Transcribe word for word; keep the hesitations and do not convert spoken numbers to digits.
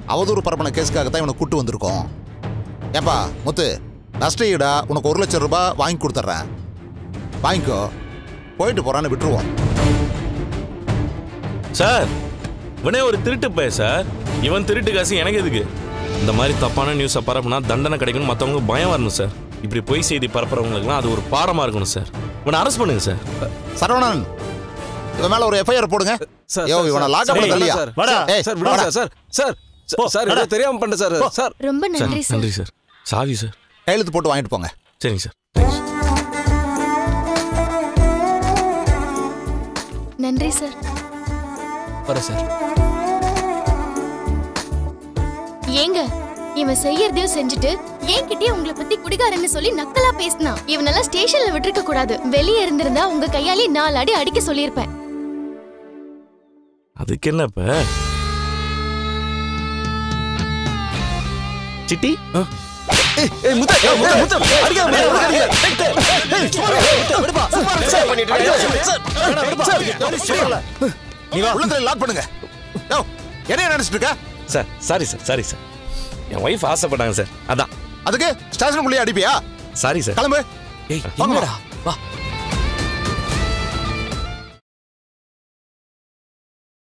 அவதூறு பரப்பின கேஸுக்காக தான் இவனை கூட்டு வந்திருக்கோம். ஏப்பா முத்து, நஷ்டஈடா உனக்கு ஒரு லட்சம் ரூபாய் வாங்கி கொடுத்துட்றேன், வாங்கிக்கோ. போயிட்டு போறான்னு விட்டுருவோம். சார் இவனே ஒரு திருட்டு பைய சார். இவன் திருட்டு காசு எனக்கு எதுக்கு? இந்த மாதிரி தப்பான நியூஸை பரப்புனா தண்டனை கிடைக்கணும், மற்றவங்க பயம் வரணும் சார். இப்படி பொய் செய்தி பரப்புறவங்களுக்குலாம் அது ஒரு பாடமா இருக்கணும் சார். இவனை அரெஸ்ட் பண்ணுங்க சார். சரவணன், இவன் மேல ஒரு எஃப்ஐஆர் போடுங்க. யோ இவனை லாக் பண்ண இல்லையா? வாடா சார், விடுங்க சார். சார் சார் ஏதோ தெரியாம பண்ண சார். சார் ரொம்ப நன்றி சார். நன்றி சார். சாவி சார். கையெழுத்து போட்டு வாங்கிட்டு போங்க. சரிங்க சார். நன்றி சார். வர சார். ஏங்க இவன் செய்யறதையும் செஞ்சுட்டு ஏன்கிட்டயே உங்களை பத்தி குடிகாரன்னு சொல்லி நக்கலா பேசினா. இவனெல்லாம் ஸ்டேஷன்ல விட்டுருக்க கூடாது. வெளியே இருந்திருந்தா உங்க கையாலே நாலு அடி அடிக்க சொல்லியிருப்பேன். அதுக்கு என்ன இப்ப? சிட்டி லாக் பண்ணுங்க. என்ன நினைச்சிட்டு இருக்க sir? Sorry sir, sorry sir. என் ஒய்ஃப் ஆசைப்பட்டாங்க சார், அதான். அதுக்கு ஸ்டேஷனுக்குள்ளேயே அடிப்பியா? Sorry sir. கிளம்பு. ஏய் என்னடா வா.